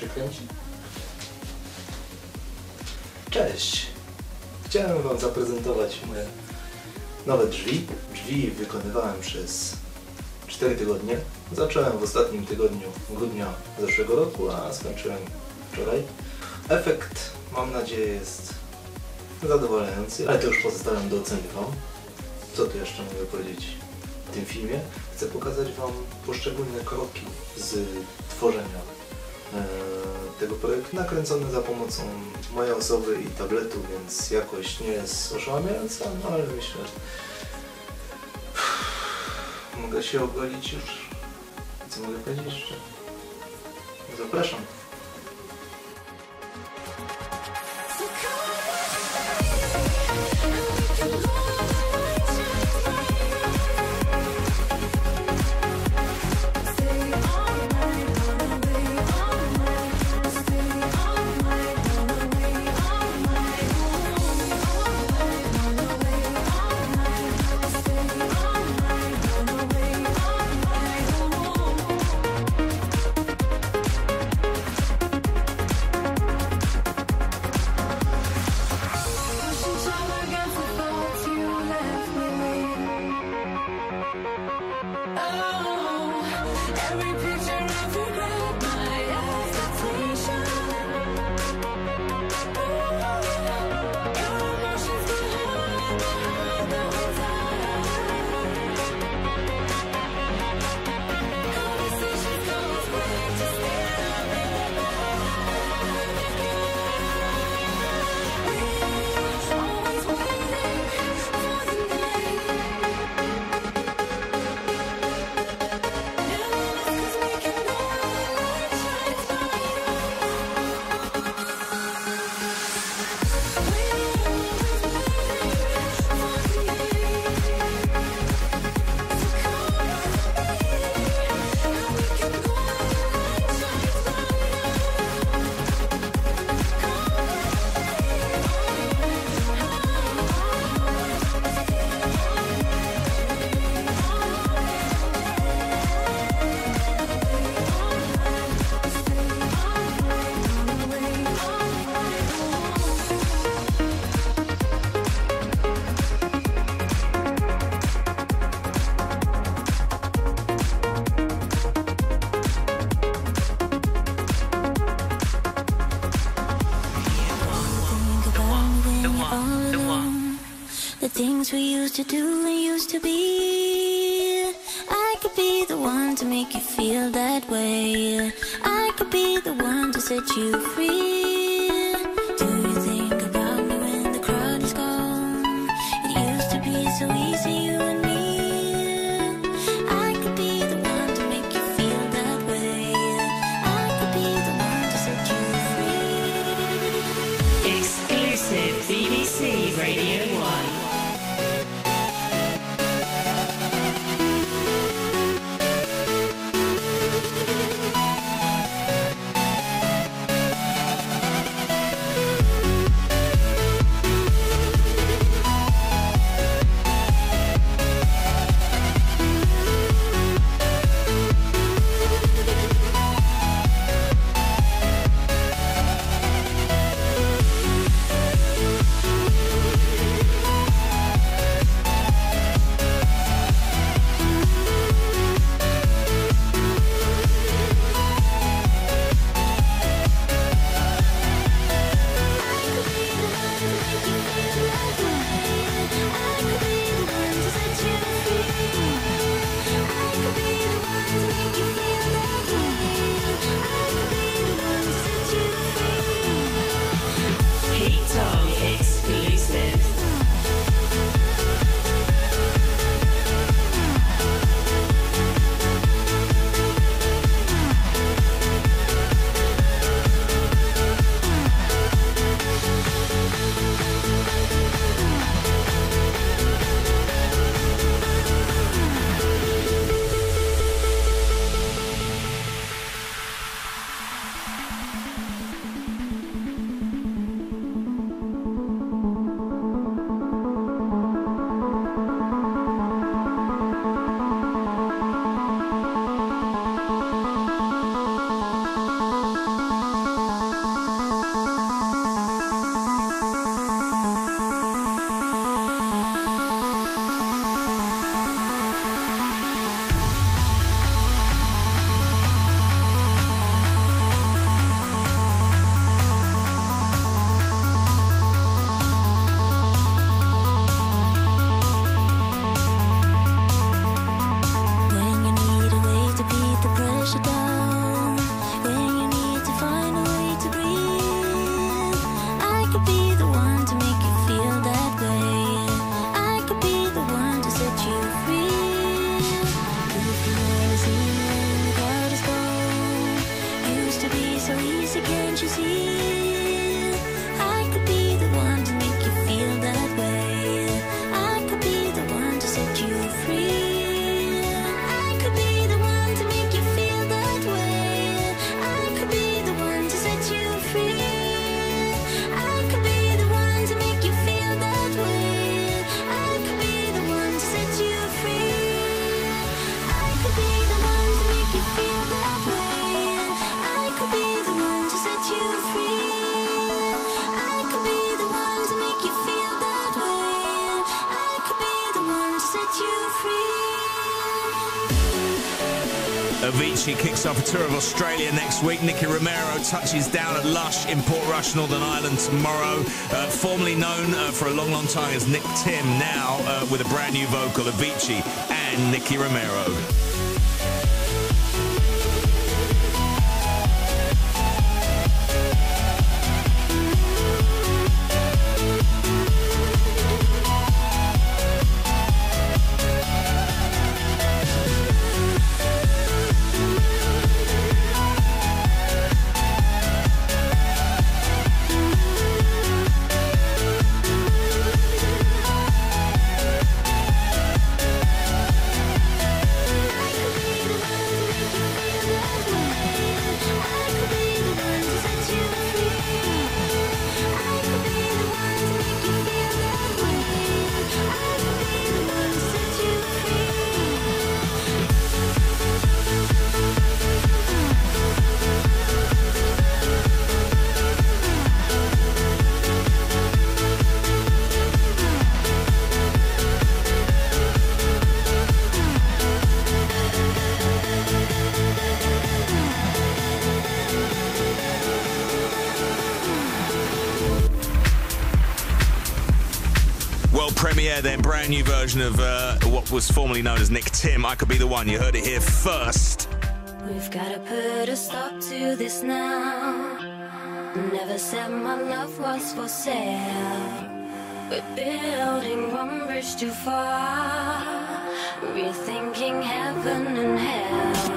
się kręci? Cześć! Chciałem Wam zaprezentować moje nowe drzwi. Drzwi wykonywałem przez 4 tygodnie. Zacząłem w ostatnim tygodniu grudnia zeszłego roku, a skończyłem wczoraj. Efekt, mam nadzieję, jest zadowalający, ale to już pozostawiam do oceny Wam. Co tu jeszcze mogę powiedzieć w tym filmie? Chcę pokazać Wam poszczególne kroki z tworzenia tego projektu, nakręcone za pomocą mojej osoby i tabletu, więc jakość nie jest oszałamiająca, no ale myślę, mogę się ogolić już. Co mogę powiedzieć jeszcze? Zapraszam. The things we used to do and used to be. I could be the one to make you feel that way. I could be the one to set you free. Do you think about me when the crowd is gone? It used to be so easy, you and me. I could be the one to make you feel that way. I could be the one to set you free. Exclusive BBC Radio 1. Avicii kicks off a tour of Australia next week. Nicky Romero touches down at Lush in Portrush, Northern Ireland tomorrow. Formerly known for a long, long time as Nick Tim, now with a brand new vocal, Avicii and Nicky Romero. Premiere then, brand new version of what was formerly known as Nick Tim, I Could Be The One. You heard it here first. We've gotta put a stop to this now. Never said my love was for sale. We're building one bridge too far. Rethinking heaven and hell.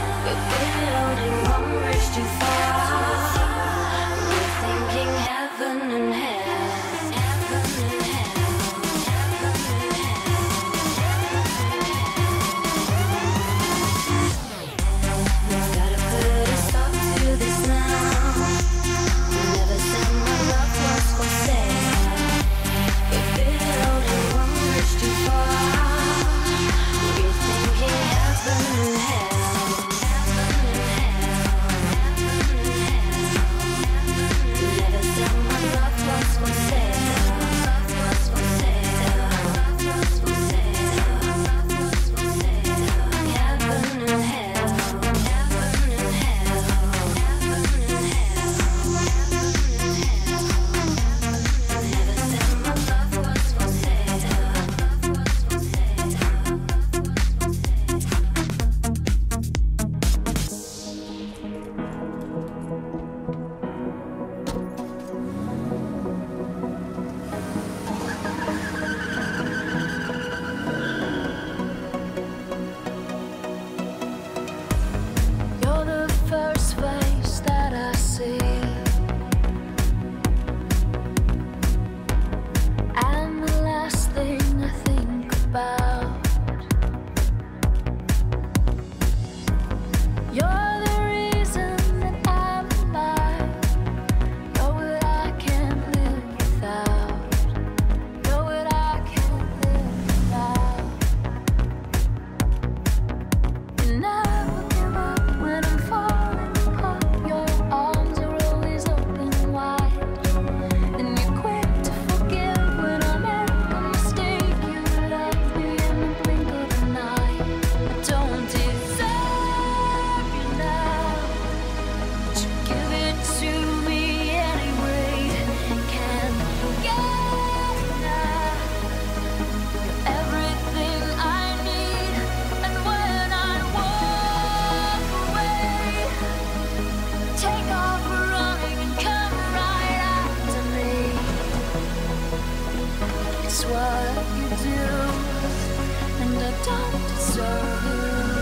Building one bridge too far. We're thinking heaven. is what you do, and I don't deserve you.